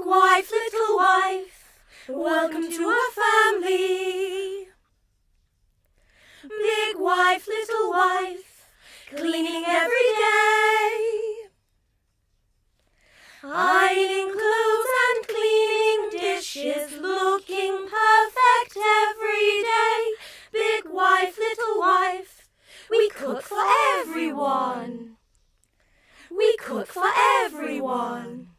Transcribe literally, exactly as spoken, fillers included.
Big wife, little wife, welcome to our family. Big wife, little wife, cleaning every day. Ironing clothes and cleaning dishes, looking perfect every day. Big wife, little wife, we cook for everyone. We cook for everyone.